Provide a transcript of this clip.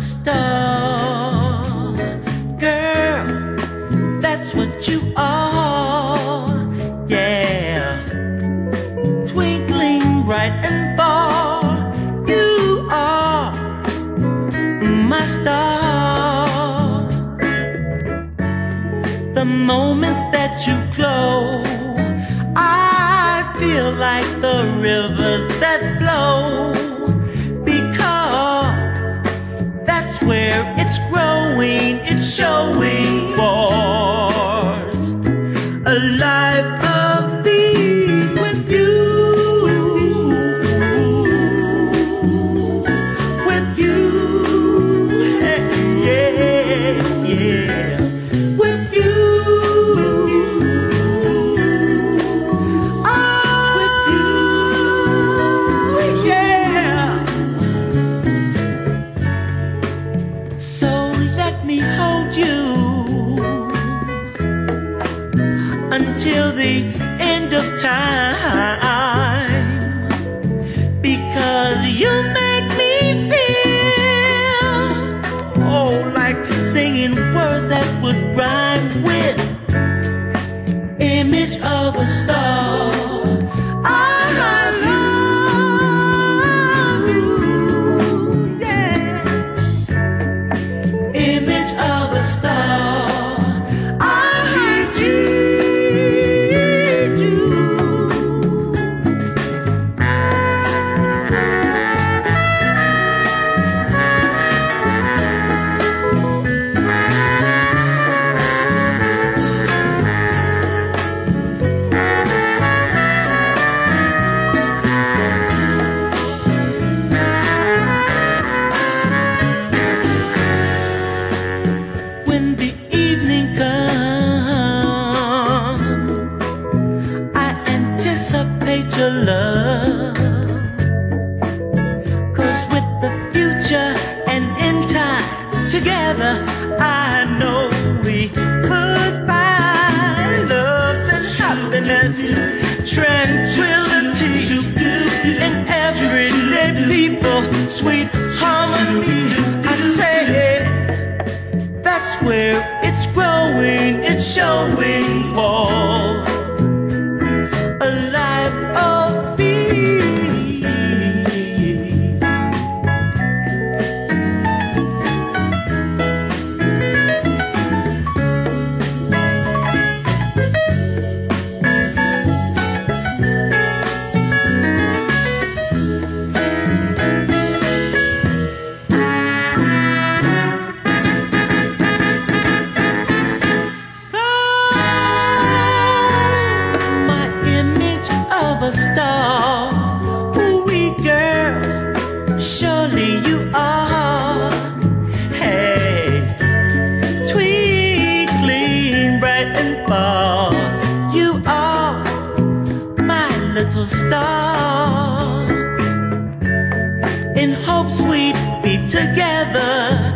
star. Girl, that's what you are. Yeah, twinkling bright and bold, you are my star. The moments that you glow, I feel like the rivers that flow, because that's where it's growing, it's showing forth a life of being with you, with you, hey, yeah, yeah, with you, oh, with you, yeah. So let me hold you until the end of time, because you make me feel, oh, like singing words that would rhyme with image of a star. I love you, yeah. Image of a star. I need you. When the evening comes, I anticipate your love, 'cause with the future and in time together, I know we could find love and happiness, tranquility in everyday people, sweet harmony. I say that's where it's growing, it's showing forth a life of peace. A star, ooh-wee girl, surely you are. Hey, twinkling bright and far, you are my little star. In hopes we'd be together